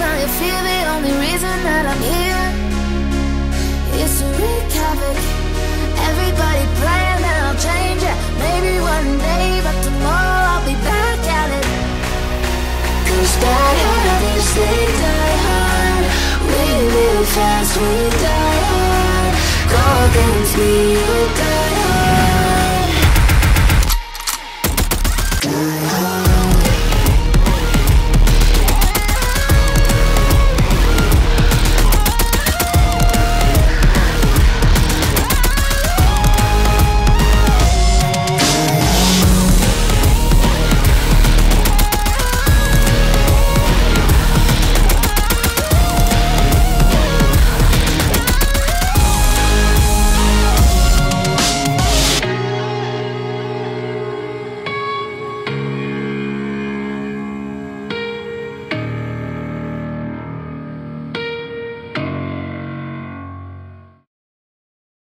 now you feel the only reason that I'm here is to wreak havoc. Everybody praying that I'll change it, maybe one day, but tomorrow I'll be back at it. Cause bad habits, they die hard. We live fast, we die hard. Go against me.